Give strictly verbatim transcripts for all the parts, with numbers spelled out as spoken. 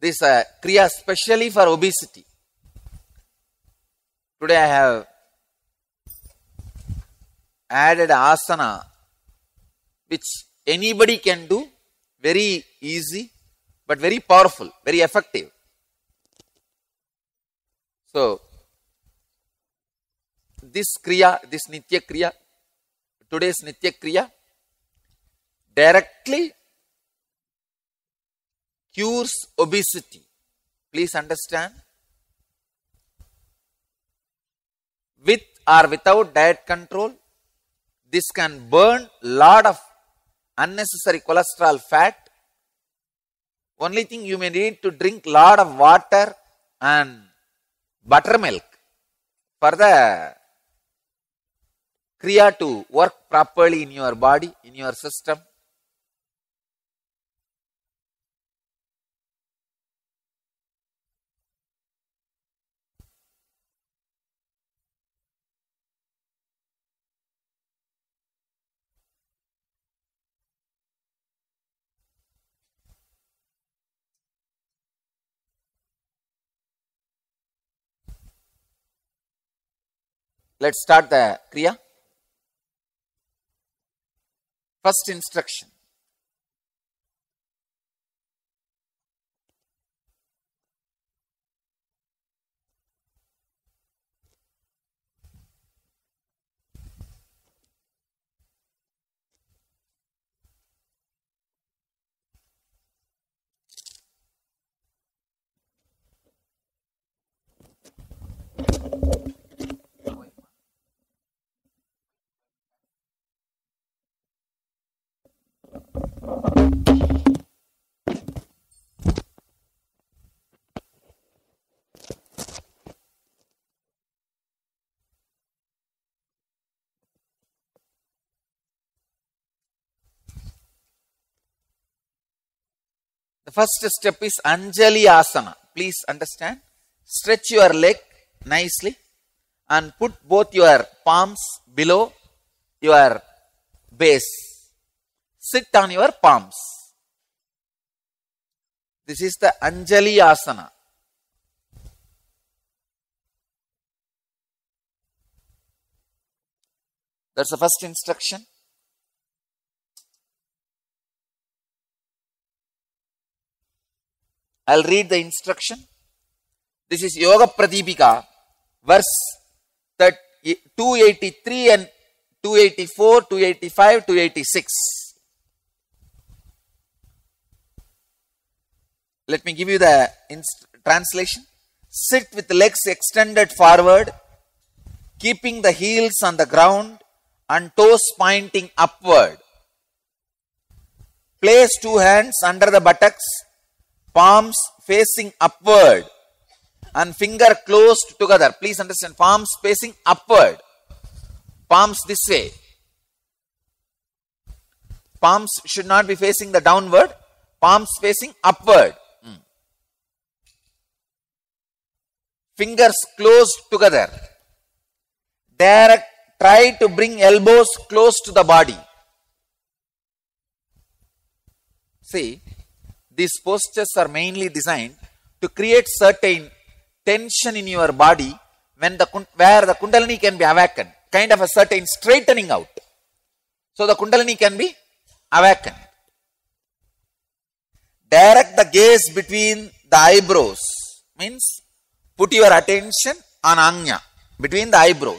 this uh, kriya specially for obesity. Today I have added asana which anybody can do, very easy but very powerful, very effective. So this kriya, this nitya kriya, today's nitya kriya directly cures obesity. Please understand. With or without diet control, this can burn lot of unnecessary cholesterol fat. Only thing, you may need to drink lot of water and buttermilk for the kriya to work properly in your body, in your system. Let's start the kriya. First instruction. The first step is Anjani Asana. Please understand. Stretch your leg nicely and put both your palms below your base. Sit on your palms. This is the Anjani Asana. That's the first instruction. I'll read the instruction. This is Yoga Pradipika, verse two eighty-three and two eighty-four, two eighty-five, two eighty-six. Let me give you the translation. Sit with legs extended forward, keeping the heels on the ground and toes pointing upward. Place two hands under the buttocks, palms facing upward and finger closed together. Please understand, palms facing upward. Palms this way. Palms should not be facing the downward. Palms facing upward. Hmm. Fingers closed together. Direct, try to bring elbows close to the body. See, these postures are mainly designed to create certain tension in your body when the where the kundalini can be awakened, kind of a certain straightening out. So the kundalini can be awakened. Direct the gaze between the eyebrows, means put your attention on Ajna, between the eyebrows.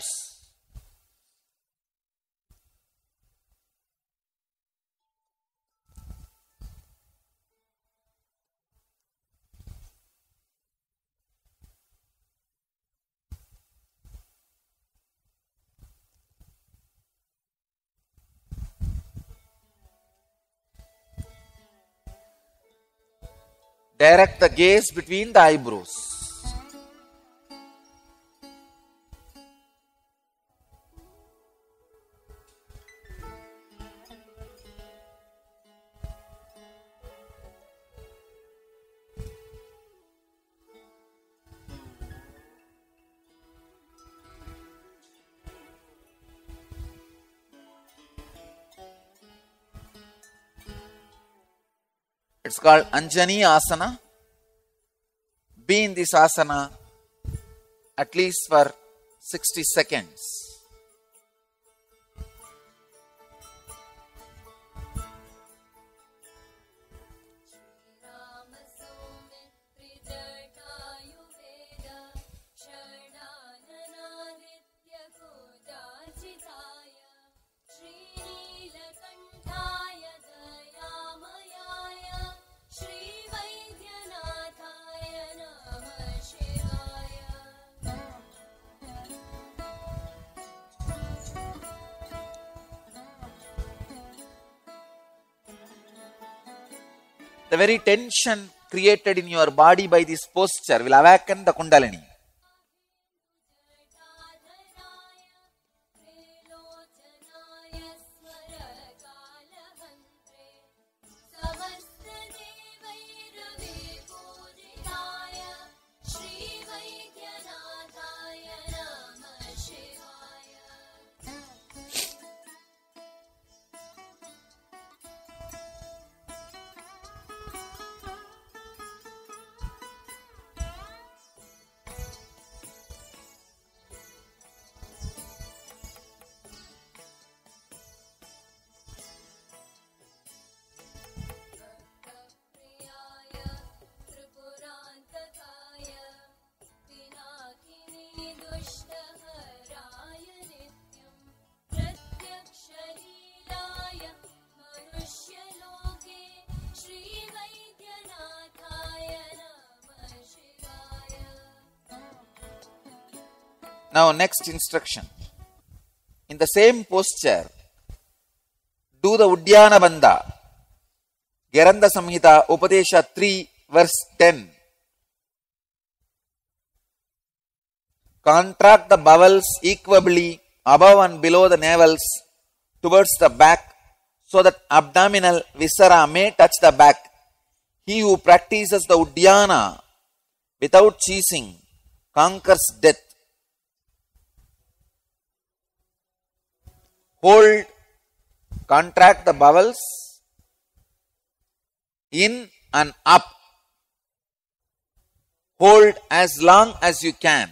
Direct the gaze between the eyebrows. It's called Anjani Asana. be in this asana at least for sixty seconds. The very tension created in your body by this posture will awaken the Kundalini. Now, next instruction. In the same posture, do the Uddiyana Bandha. GHERANDA SAMHITA UPADESHA three verse ten. Contract the bowels equably above and below the navels towards the back so that abdominal viscera may touch the back. He who practices the Uddiyana without ceasing conquers death. Hold, contract the bowels in and up. Hold as long as you can.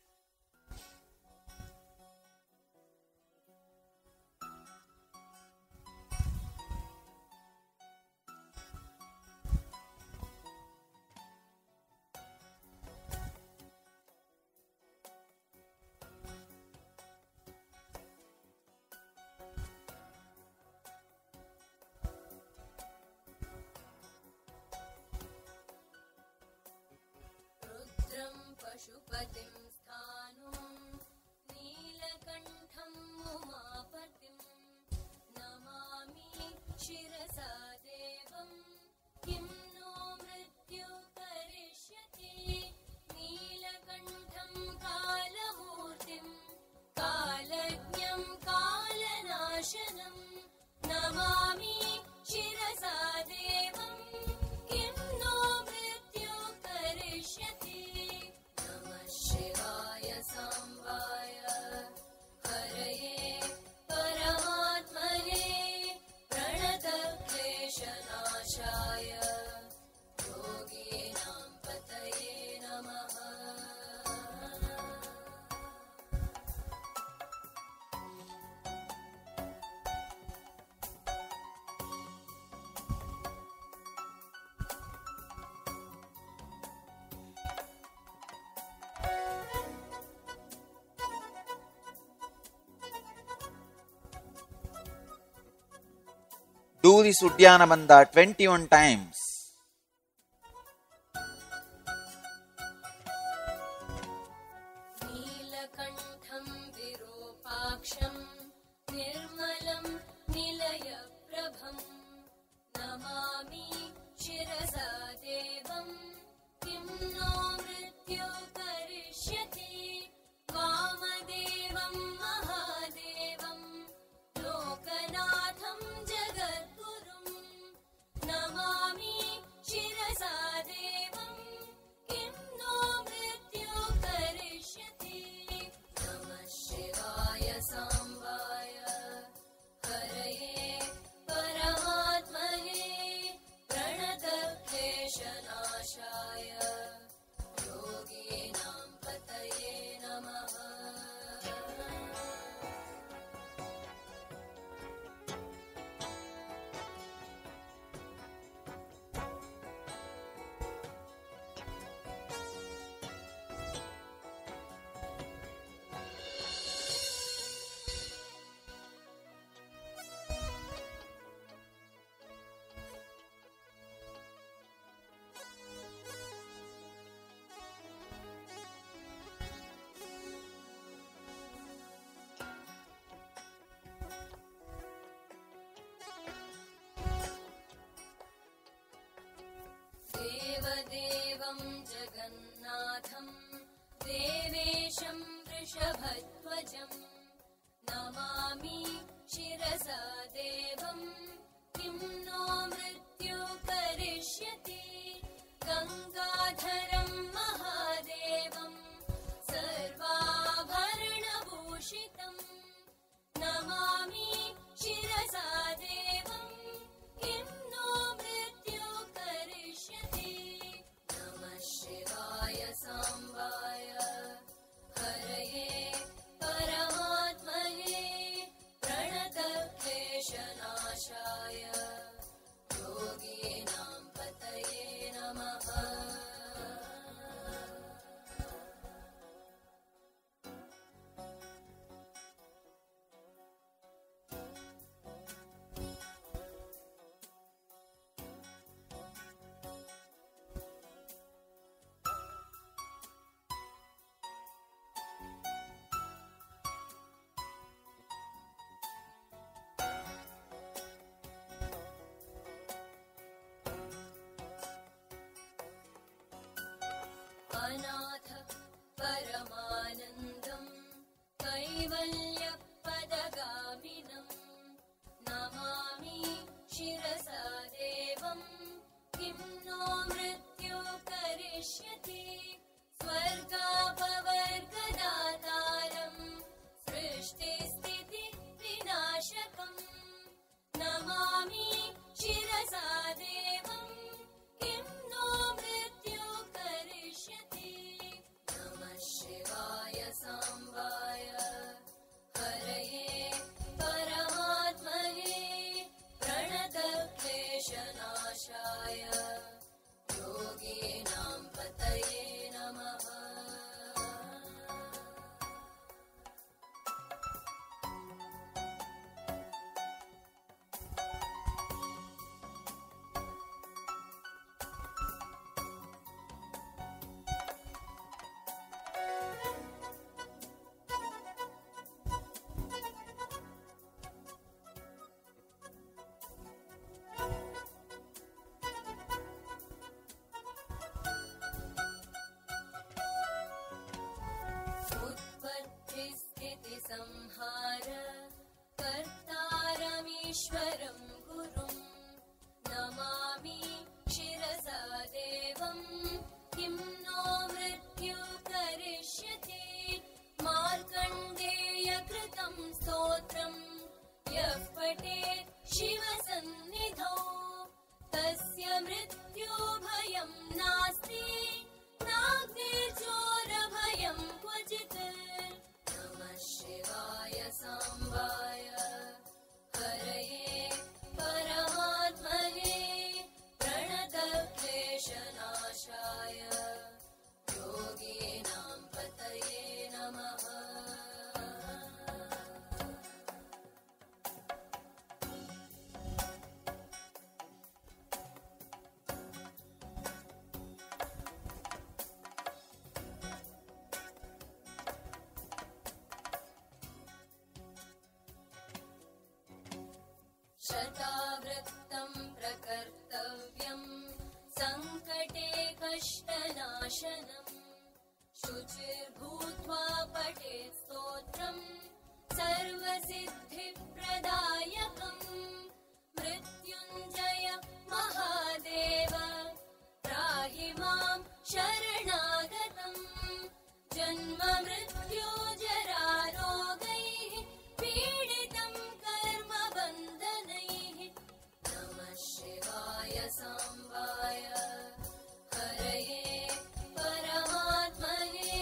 Do this Uddiyana Bandha twenty-one times. Namaami गणानाथं देवेशं वृषभध्वजं Namami शिरसा देवं किं नो मृत्यु करिष्यति गंगाधरं महादेवं सर्वाभरणभूषितं नमामि शिरसा देवं किं नो मृत्यु करिष्यति नमः शिवाय सांबाय हरये परमात्मने प्रणतक्लेशनाशाय योगीनां पतये नमः। अनाथ परमानन्दं कैवल्यपदगामिनं नमामि शिरसा देवं किं नो मृत्यु करिष्यति स्वर्गापवर्गदातारं सृष्टिस्थितिविनाशकं नमामि शिरसा देवं किं नो मृत्यु करिष्यति नमः शिवाय सांबाय हरये परमात्मने प्रणतक्लेशनाशाय योगीनां पतये नमः। उत्पत्तिस्थितिसंहार कर्तारमीश्वरं गुरुं नमामि शिरसा देवं किं नो मृत्यु करिष्यति मार्कण्डेयकृतं स्तोत्रं यः पठेत् शिवसन्निधौ तस्य मृत्युभयं नास्ति नाग्निर्जोरभयं क्वचित् नमः शिवाय सांबाय हरये परमात्मने प्रणतक्लेशनाशाय योगीनां पतये नमः। शतावृत्तं प्रकर्तव्यं सङ्कटे कष्टनाशनं शुचिर्भूत्वा पठेत् स्तोत्रं सर्वसिद्धिप्रदायकं मृत्युञ्जय महादेव त्राहि मां शरणागतं जन्म मृत्यु जरारोगैः पीडितं कर्मबन्धनैः नमः शिवाय सांबाय हरये परमात्मने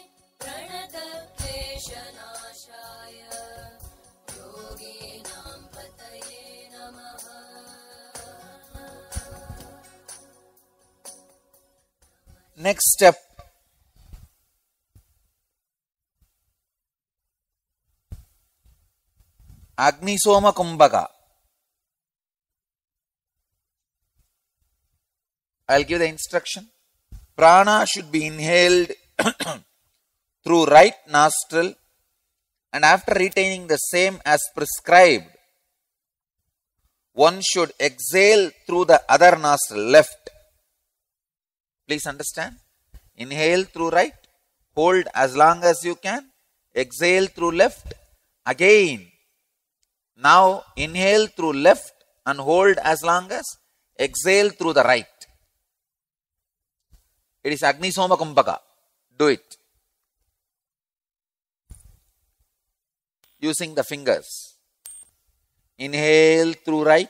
प्रणतक्लेशनाशाय योगीनां पतये नमः। Next step. Agni, Soma, Kumbhaka. I'll give the instruction. Prana should be inhaled through right nostril, and after retaining the same as prescribed, one should exhale through the other nostril, left. Please understand. Inhale through right, hold as long as you can, exhale through left, again. Now inhale through left and hold as long as, exhale through the right. It is Agni Soma Kumbhaka. Do it. Using the fingers. Inhale through right.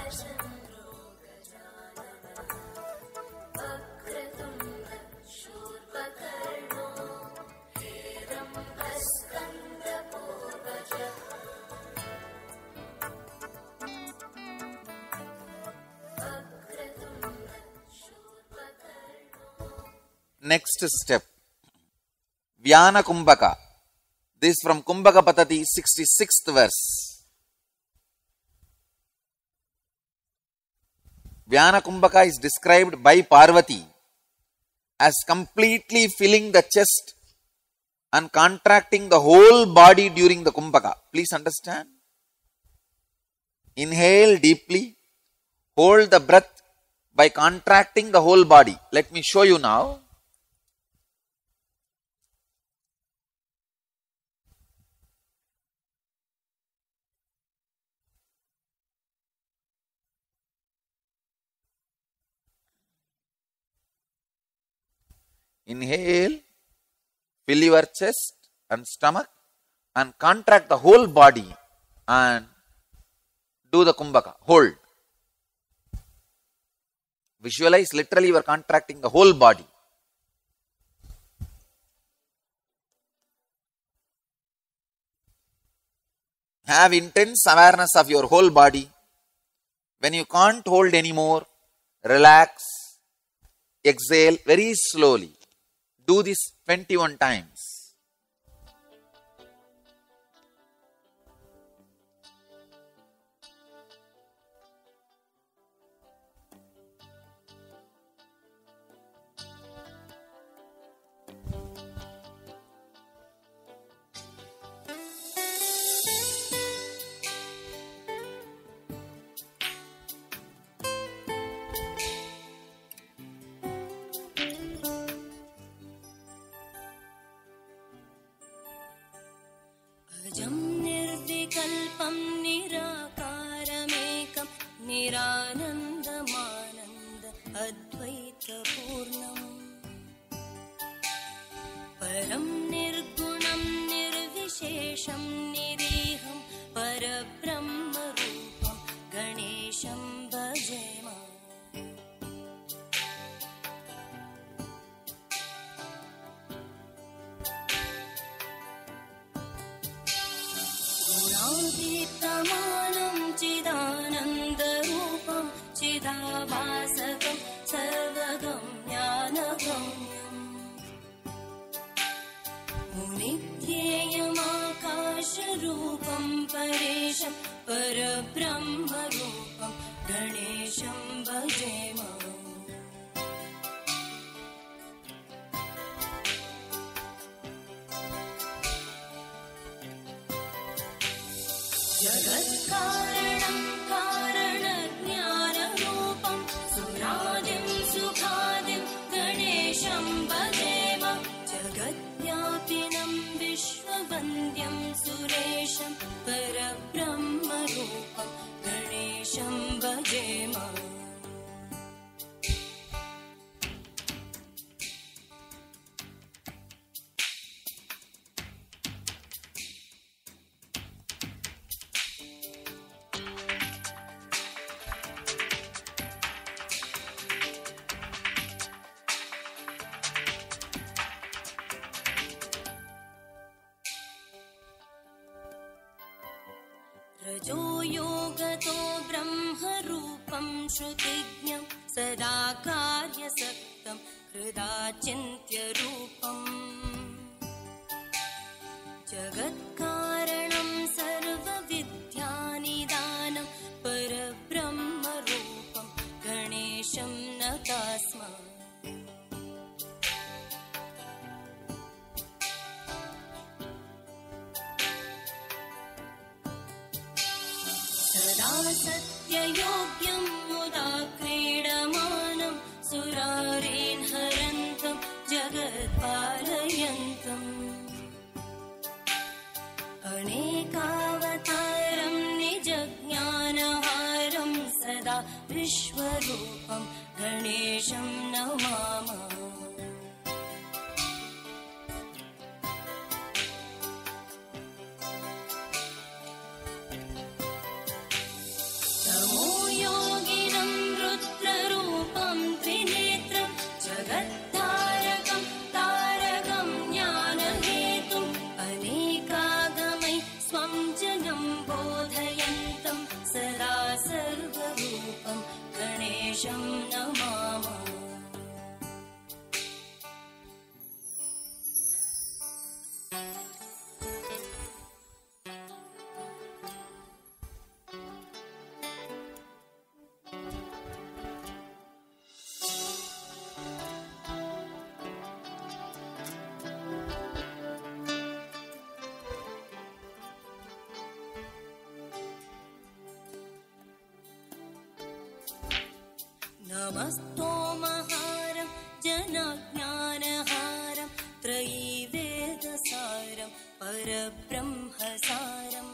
Next step, VYANA KUMBHAKA. This is from KUMBHAKA Paddhati, sixty-sixth verse. VYANA KUMBHAKA is described by Parvati as completely filling the chest and contracting the whole body during the Kumbhaka. Please understand. Inhale deeply, hold the breath by contracting the whole body. Let me show you now. Inhale, fill your chest and stomach and contract the whole body and do the Kumbhaka. Hold. Visualize, literally you are contracting the whole body. Have intense awareness of your whole body. When you can't hold anymore, relax, exhale very slowly. Do this twenty-one times. अजं निर्विकल्पं निराकारमेकं निरानन्दमानन्द अद्वैतपूर्णम् परं निर्गुणं निर्विशेषं निरीहं परब्रह्मरूपं गणेशं भजेम गुणातीतमानं चिदानन्दरूपं चिदाभासकं सर्वगम्यानगम्यम् मुनिध्येयमाकाशरूपं परेशं परब्रह्मरूपं गणेशं भजेम जगत्कारणं कारणज्ञानरूपं सुरादिं सुखादिं गणेशं भजेम जगद्व्यापिनं विश्ववन्द्यं सुरेशं परब्रह्मरूपं गणेशं भजेम रजो योगतो ब्रह्मरूपं श्रुतिज्ञं सदा कार्यसक्तं हृदाचिन्त्यरूपम् जगत्कारणं सर्वविद्यानिदानं परब्रह्मरूपं गणेशं नतास्म सदा सत्ययोग्यं मुदा क्रीडमानं सुरारेन् हरन्तं जगत्पालयन्तम् अनेकावतारं निजज्ञानहारं सदा विश्वरूपं गणेशं नमामः तमो गणेशं नमामः। नमस्तोमहारं जनाज्ञानहारं त्रयीवेदसारं परब्रह्मसारं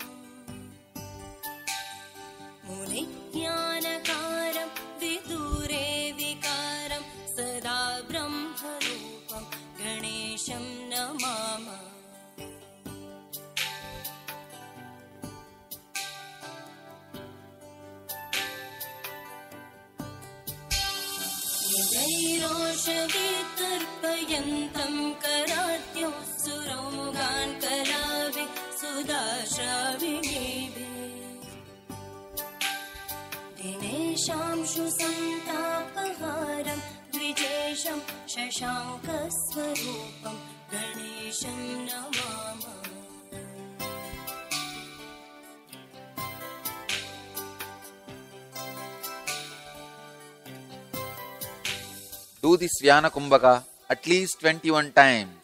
मुनिज्ञानकारं विदुरे विकारं सदा ब्रह्मरूपं गणेशं नमामः। वितर्पयन्तं कराद्यो सुरोगान् कलाभि सुदाश्राविणीभिः दिनेशांशु सन्तापहारं द्विजेशं शशाङ्कस्वरूपं गणेशं नमामः। Do this Vyana Kumbhaka at least twenty-one times.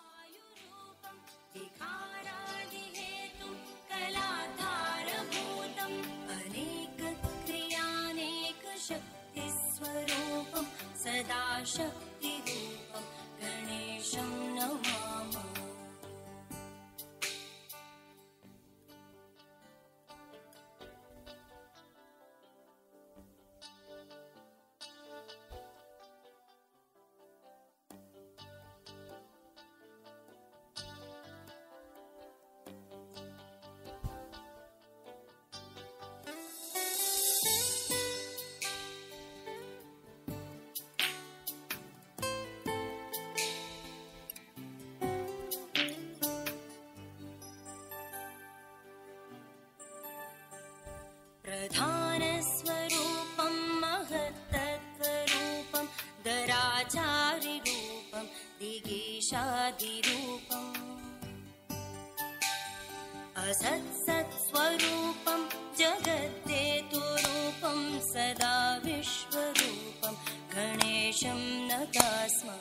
प्रधानस्वरूपं महत्तत्वरूपं दराचारिरूपं दिगीशादिरूपम् असत्सत्स्वरूपं जगद्देतुरूपं सदा विश्वरूपं गणेशं नतास्मः।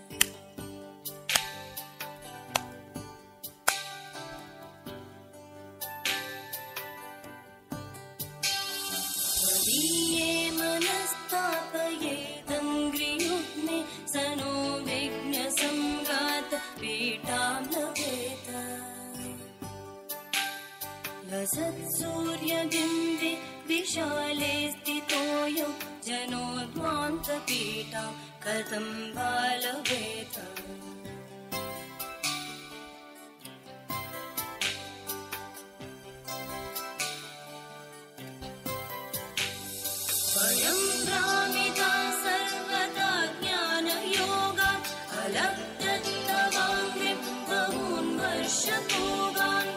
लसत्सूर्यबिम्बे विशाले स्थितोऽयं जनोद्वान्तपीठां कथं बालवेत। वयं भ्रामिता सर्वदा ज्ञानयोगात् अलब्धत्तवाङ्घ्रिं बहून् वर्षपूगान्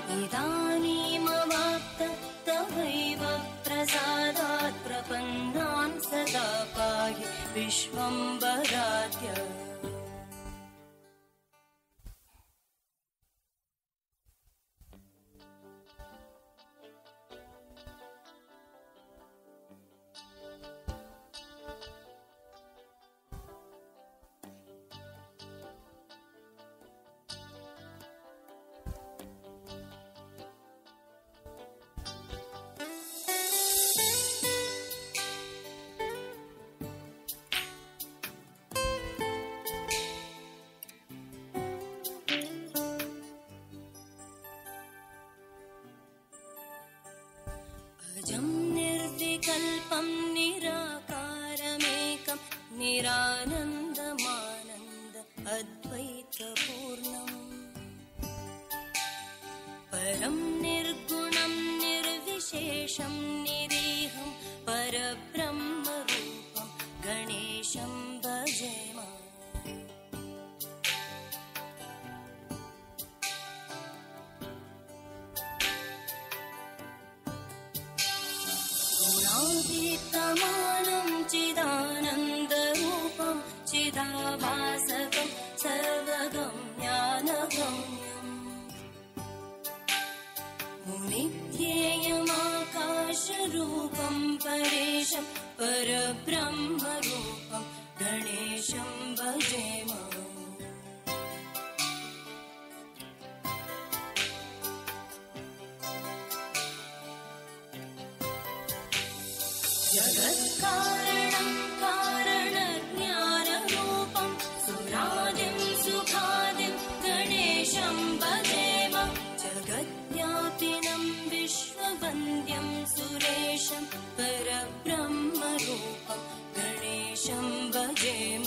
इदानीमवाप्तत्तवैव प्रसादात् प्रपन्नान् सदा पाहि विश्वम्भराध्य। अजं निर्विकल्पं निराकारमेकं निरानन्दमानन्द अद्वैतपूर्णम् परं निर्गुणं निर्विशेषं निरीहं परब्रह्मरूपं गणेशं भजेम। ज्योतिर्तमानं चिदानन्दरूपं चिदाभासकं सर्वगम्यानगम्यम् मुनिध्येयमाकाशरूपं परेशं परब्रह्मरूपं गणेशं भजेम जगत्कारणं कारणज्ञानरूपं सुरादिं सुखादिं गणेशं भजेम जगद्व्यापिनं विश्ववन्द्यं सुरेशं परब्रह्मरूपं गणेशं भजेम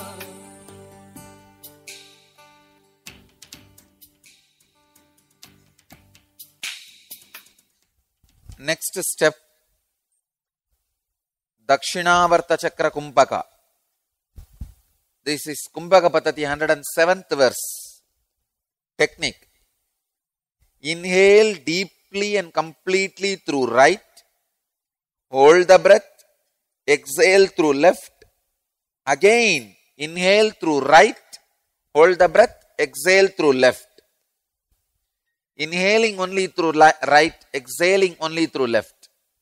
Next step, Dakshinavarta Chakra Kumbhaka. This is Kumbhaka Paddhati one hundred seventh verse. Technique. Inhale deeply and completely through right. Hold the breath. Exhale through left. Again, inhale through right. Hold the breath. Exhale through left. Inhaling only through right. Exhaling only through left.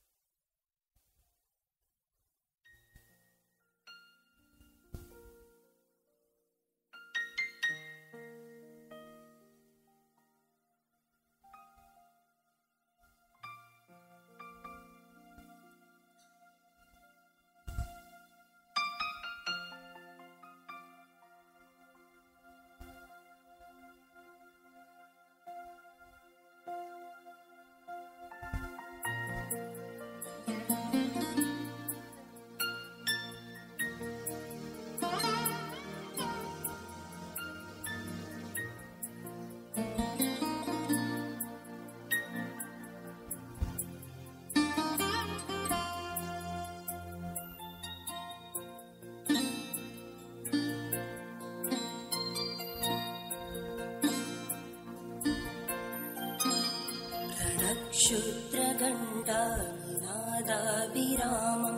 क्षुद्रगण्डानिनादाभिरामं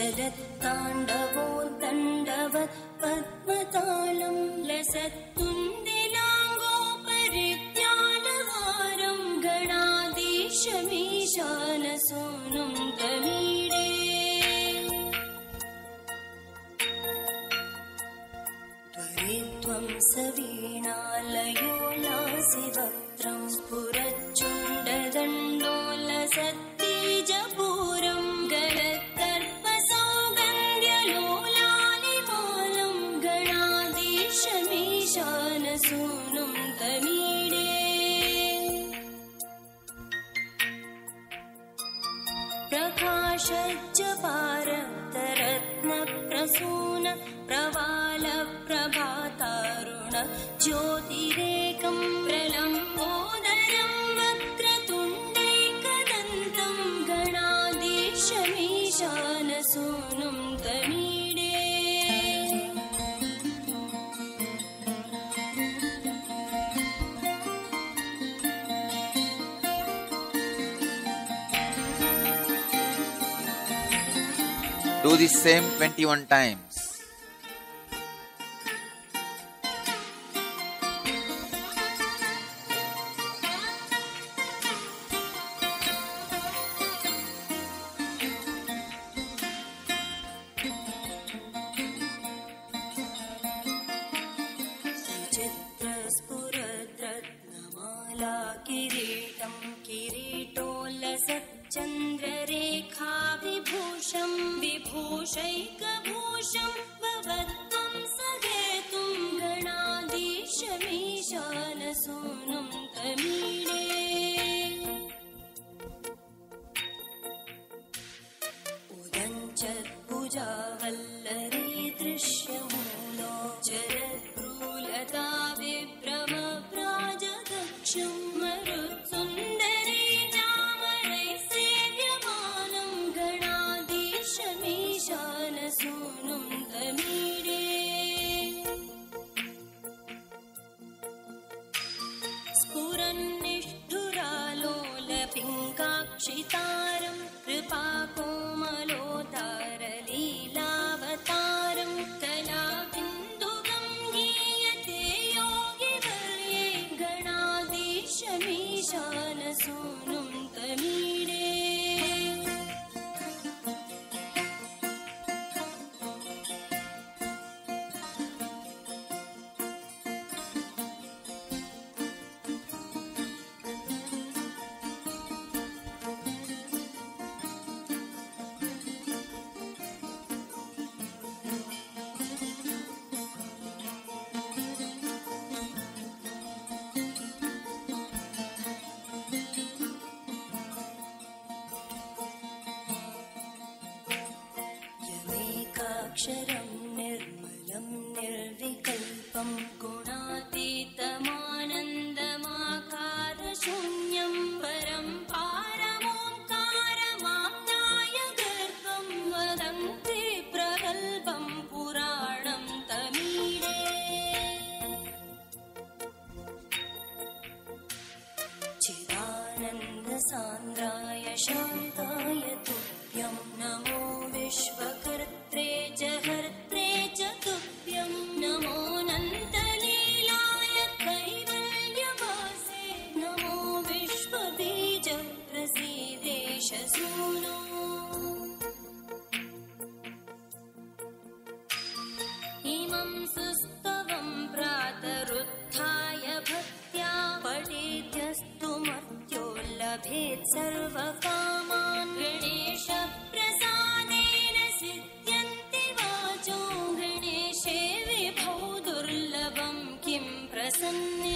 चलत्ताण्डवोत्तण्डवत् पद्मतालं लसत्तुन्दिलाङ्गोपरित्यालहारं गणाधीशमीशानसूनुं तमीडे त्वरित्वं सवीणालयो लासिवक्त्रं स्फुरच्चुण्डदण्डोलसत्तीजपूरं गलत्तर्पसौगन्ध्यलोलालिमालं गणाधीशमीशानसूनुं तमीडे प्रकाशज्जपारक्तरत्नप्रसून प्रवालप्रभातारुण ज्योतिरेकं प्रलम्बोदरं वक्रतुण्डैकदन्तं गणाधीशमीशानसूनुं तमीडे Do the same twenty-one times. चित्रस्फुरद्रत्नमाला किरीटं किरीटोल्लसच्चन्द्ररेखाविभूषं विभूषैकभूषं भवत्वं सहेतुं गणाधीशमीशानसूनुं तमीडे उदञ्चत्भुजावल्लरी दृश्यमूलो चरद्भ्रूलता विभ्रमप्राजदक्षं मरुत्सुन्दरी चामरैः सेव्यमानं गणाधीशमीशानसूनुं तमीडे स्फुरन्निष्ठुरालोलपिङ्गाक्षितारं कृपाकोमलोता निरक्षरं निर्मलं निर्विकल्पं गुणातीतमानन्दमाकारशून्यं परं पारमोङ्कारमाप्नाय गर्भं वदन्ति प्रगल्भं पुराणं तमीडे चिदानन्दसान्द्राय शान्ताय तुभ्यं नमो विश्वकर्त्रे च हर्त्रे च तुभ्यं नमोऽनन्तलीलाय कैवल्यवासे नमो विश्वबीजप्रसीदेश सूनो इमं सुस्तवं प्रातरुत्थाय भक्त्या पठेद्यस्तु मर्त्यो लभेत् सर्वकामान् गणेशप्रसादेन सिद्ध्यन्ति वाचो गणेशे विभो दुर्लभं किं प्रसन्ने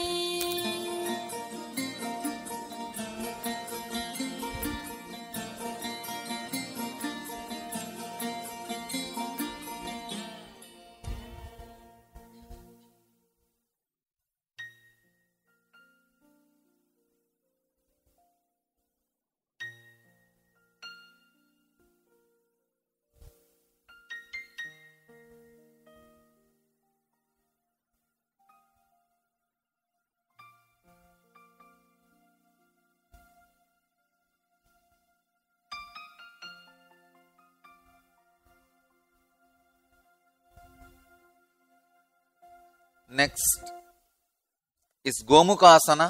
Next is Gomukhasana.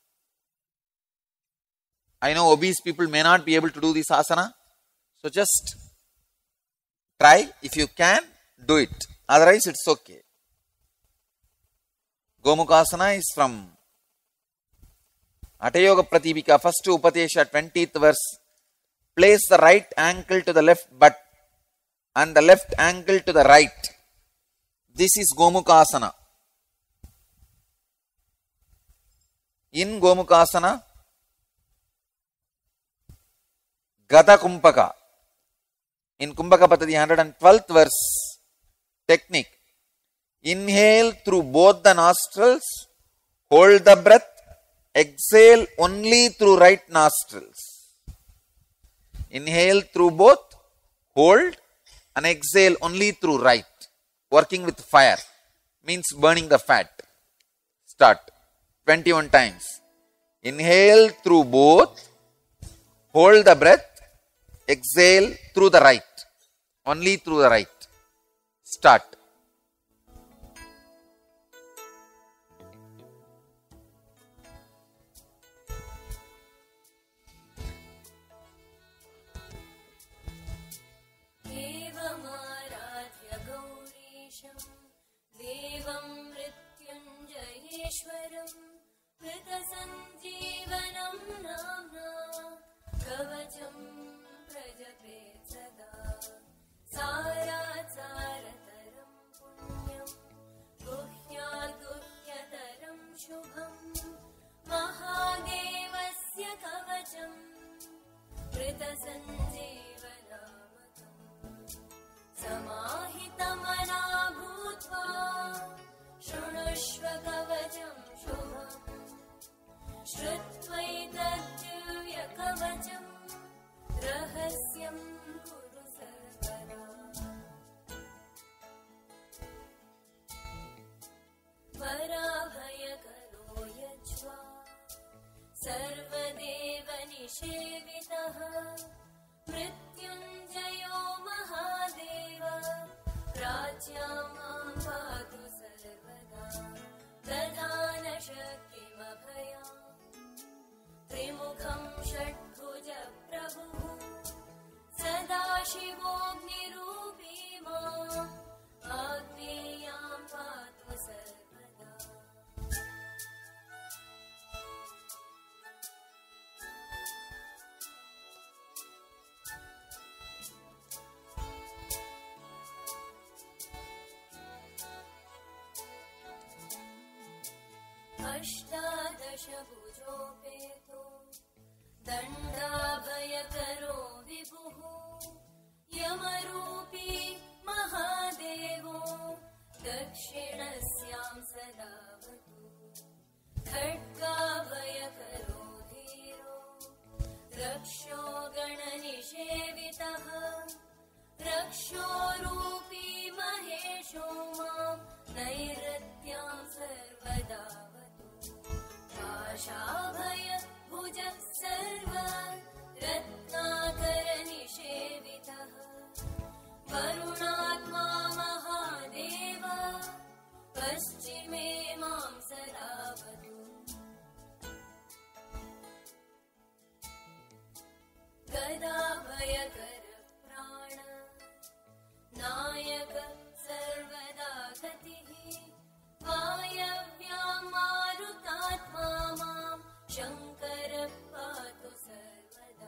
I know obese people may not be able to do this asana, so just try. If you can, do it. Otherwise, it's okay. Gomukhasana is from Atayoga Pradipika, first Upadesha, twentieth verse. Place the right ankle to the left butt and the left ankle to the right. This is Gomukhasana. In Gomukhasana, GADHA KUMBHAKA. In KUMBHAKA Pattadi, one hundred twelfth verse technique. Inhale through both the nostrils, hold the breath, exhale only through right nostrils. Inhale through both, hold and exhale only through right. Working with fire means burning the fat. Start. twenty-one times. Inhale through both, hold the breath, exhale through the right, only through the right. Start. देवमाराध्य गौरीशं देवं मृत्युञ्जयेश्वरं कृतसञ्जीवनं नाम्ना कवचं प्रजपेत् सदा सारासारतरं पुण्यं गुह्याद्गुह्यतरं शुभं महादेवस्य कवचं कृतसञ्जीवनामकं समाहितमना भूत्वा शृणुष्व कवचं शुभम् श्रुत्वैतद्दिव्यकवचं रहस्यं कुरु सर्वदा वराभयकरो यज्वा सर्वदेवनिषेवितः मृत्युञ्जयो महादेव राज्ञा मां पातु सर्वदा दधानशक्तिमभयाम् त्रिमुखं षट्भुज प्रभुः सदाशिवोऽग्निरूपी माम् आग्नेयां पातु सर्वदा अष्टादश भुजोपेतो दण्डाभयकरो विभुः यमरूपी महादेव दक्षिणस्यां सदावतु खड्गाभयकरो धीरो रक्षो गणनिषेवितः रक्षो रूपी महेशो मां नैरत्यां सर्वदावतु पाशाभय भुज सर्व रत्नाकरनिषेवितः वरुणात्मा महादेव पश्चिमे मां सदावतु गदाभयकर प्राण नायक सर्वदा गतिः वायव्यां मारुतात्मा मां शङ्कर पातु सर्वदा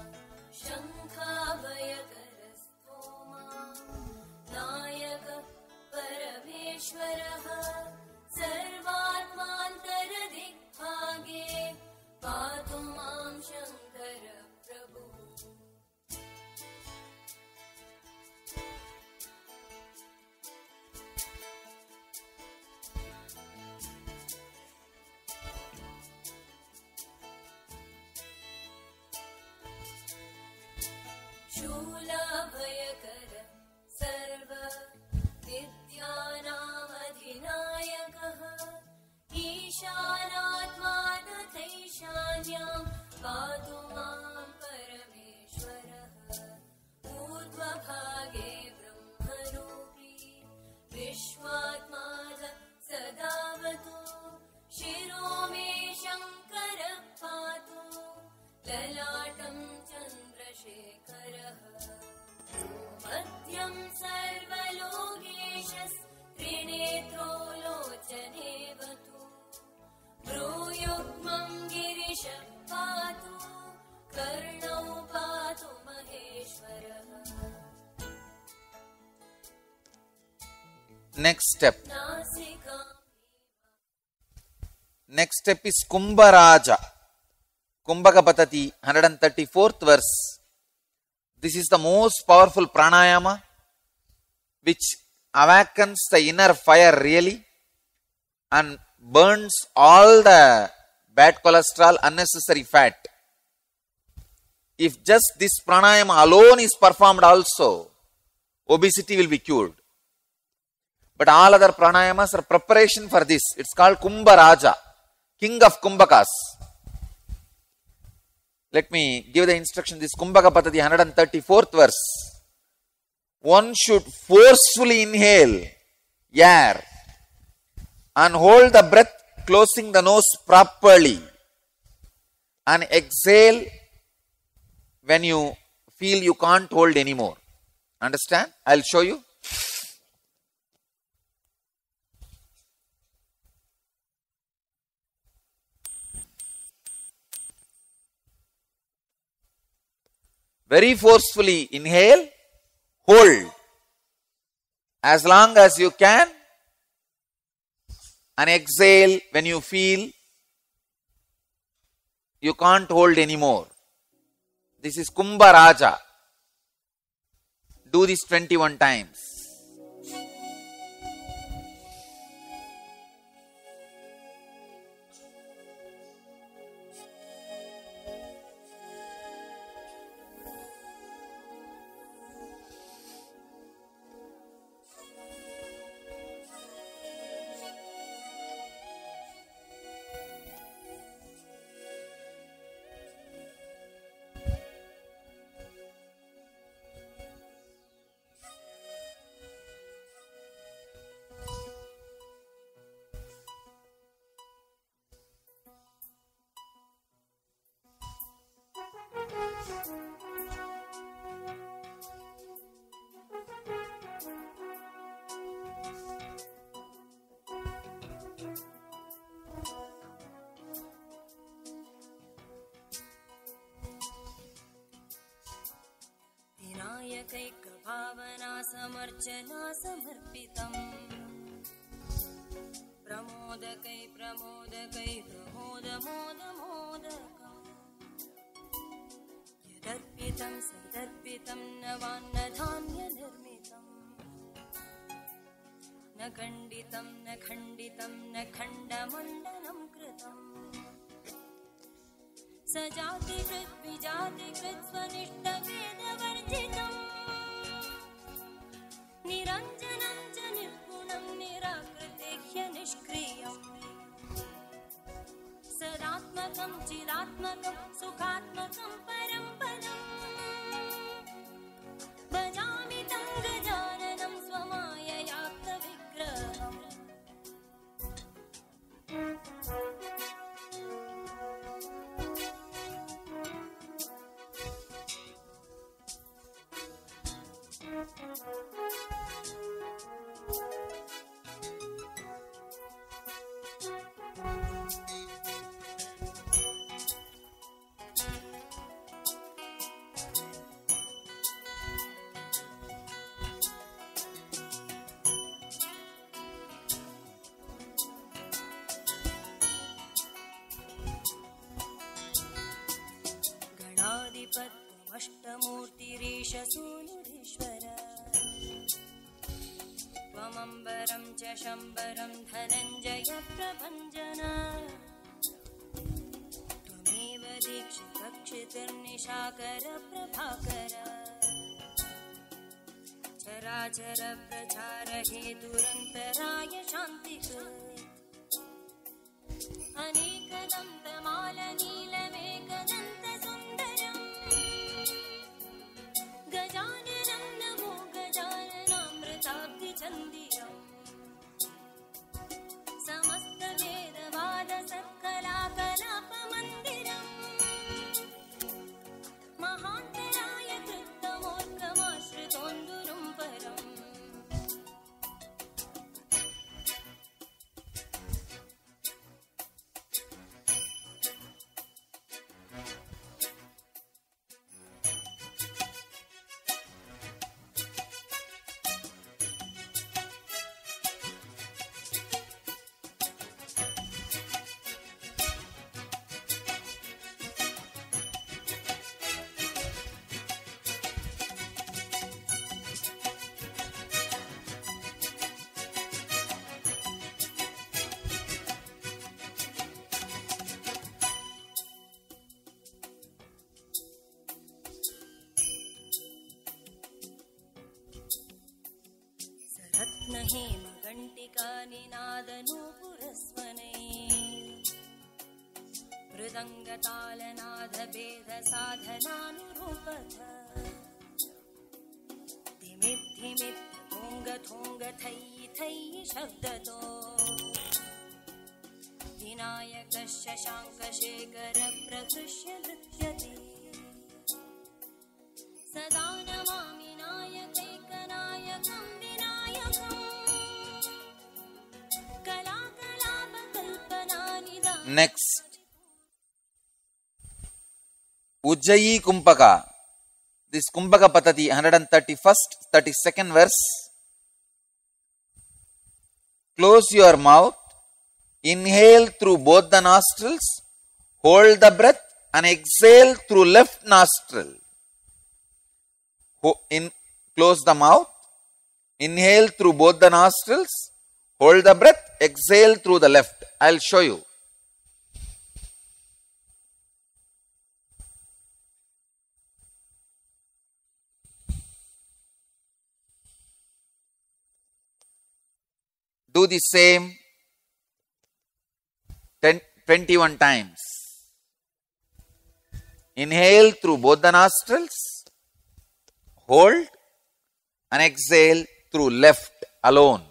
शङ्खाभयकरस्थो मां नायक परमेश्वरः सर्वात्मान्तरदिग्भागे पातु मां शङ्कर प्रभुः शूलाभयकर सर्व विद्यानामधिनायकः ईशानात्मा तथैशान्यां पातु मां परमेश्वरः ऊर्ध्वभागे ब्रह्मरूपी विश्वात्मा सदावतु शिरो मे शङ्करः पातु ललाटं चन्द्रशेखरः मध्यं सर्वलोकेशस्त्रिनेत्रो लोचनेवतु भ्रूयुग्मं गिरिश पातु कर्णौ पातु महेश्वरः Next step. नासिकां Next step is Kumbharaja. Kumbhaka Patati, one hundred thirty-fourth verse. This is the most powerful pranayama which awakens the inner fire really and burns all the bad cholesterol, unnecessary fat. If just this pranayama alone is performed also, obesity will be cured. But all other pranayamas are preparation for this. It's called Kumbharaja, king of Kumbhakas. Let me give the instruction. This Kumbhaka Patati, one hundred thirty-fourth verse. One should forcefully inhale air and hold the breath, closing the nose properly, and exhale when you feel you can't hold anymore. Understand? I'll show you. Very forcefully inhale, hold as long as you can, and exhale when you feel you can't hold anymore. This is Kumbharaja. Do this twenty-one times. भावना समर्चना समर्पितम् प्रमोदकै प्रमोदकै प्रमोद मोद मोदकम् यदर्पितं सदर्पितं नवान्न धान्य निर्मितम् न खण्डितं न खण्डितं न खण्डमण्डनं कृतम् सजातिकृत् विजातिकृत् स्वनिष्ठभेदवर्जितम् निरञ्जनं च निर्गुणं निराकृतेह्य निष्क्रियम् सदात्मकं चिदात्मकं सुखात्मकं परं पदम् भजामि तं गजाननं स्वमाययाप्तविग्रहम् अष्टमूर्तिरीश सूनुरीश्वर त्वमम्बरं च शम्बरं धनञ्जय प्रभञ्जन त्वमेव दीक्षितक्षितिर्निशाकर प्रभाकर चराचर प्रचार हेतुरन्तराय शान्तिकृत् अनेकदन्तमालनीलमेकदन्त सुन्दरम् गजाननं नमो गजाननामृताब्धिचन्दिरम् समस्तवेदवादसत्कलाकलापमन्दिरम् महान्तराय कृत्तमोर्कमाश्रितोन्दुरुं परम् रत्नहेमघण्टिकानिनादनूपुरस्वनै मृदङ्गतालनादभेदसाधनानुरूपथ धिमिद्धिमिद् थोङ्गथोङ्ग थय्यि थय्यि शब्दतो विनायकः शशाङ्कशेखर प्रकृष्य नृत्यति सदा Namami नायकैकनायकं विनायकम् कलाकलापकल्पनानिदानम्. Next, Ujjayi Kumbhaka. This Kumbhaka Patati, one hundred thirty-first, thirty-second verse. Close your mouth, inhale through both the nostrils, hold the breath and exhale through left nostril. In, close the mouth, inhale through both the nostrils, hold the breath, exhale through the left. I'll show you. Do the same ten, twenty-one times. Inhale through both the nostrils, hold and exhale through left alone.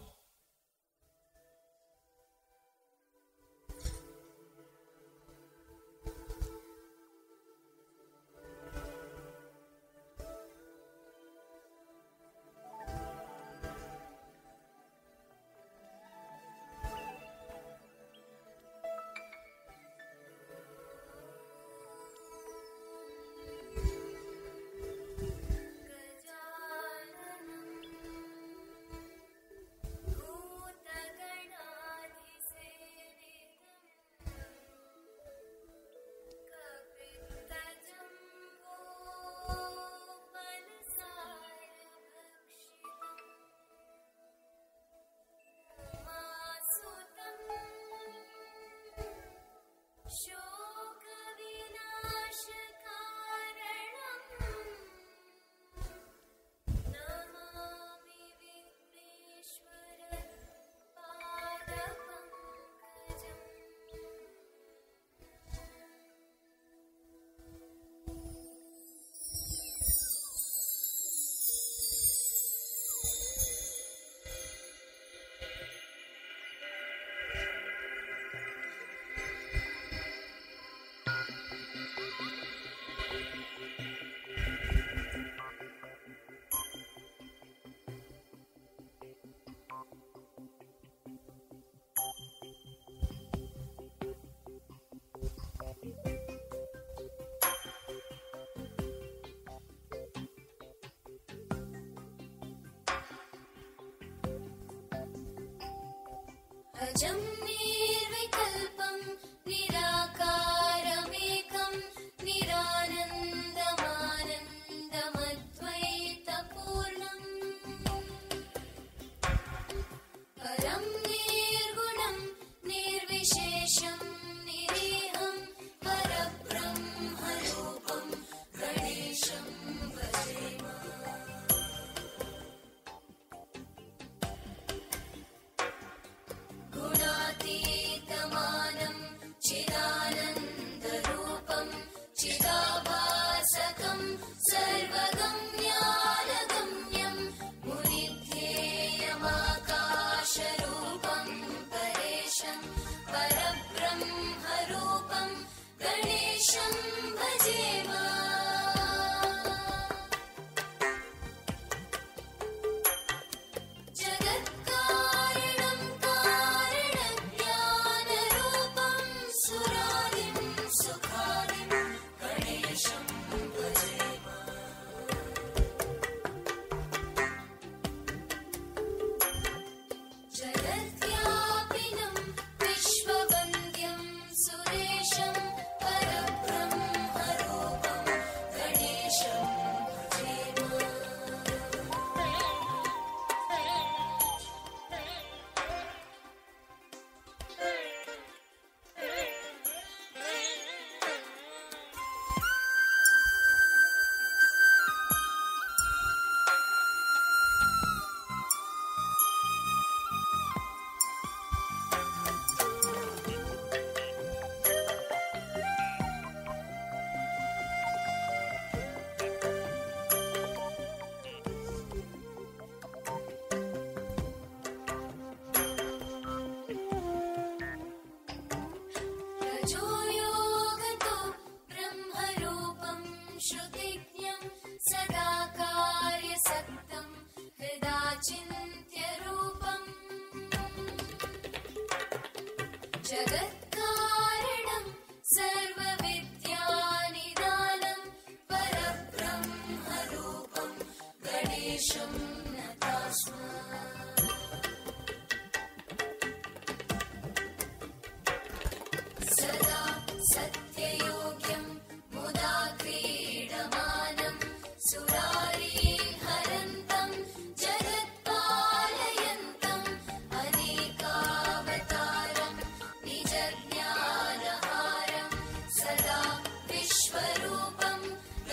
अजं निर्विकल्पं निराकारमेकं निरानन्दमानन्दमद्वैतपूर्णम् परं निर्गुणं निर्विशेषं निरीहं परब्रह्मरूपं गणेशं भजेम। गुणातीतमानं चिदानन्दरूपं चिदाभासकं सर्वगम्यानगम्यं मुनिध्येयमाकाशरूपं परेशं परब्रह्मरूपं गणेशं भजेम। जगत्कारणं सर्वविद्यानिदानं परब्रह्मरूपं गणेशं नतास्म। सदा सत्ययोग्यं मुदा क्रीडमानं सुरारीहरन्तं जगत्पालयन्तम् अनेकावतारं निजज्ञानहारं सदा विश्वरूपं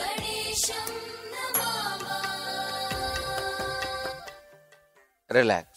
गणेशं नमामः। Relax.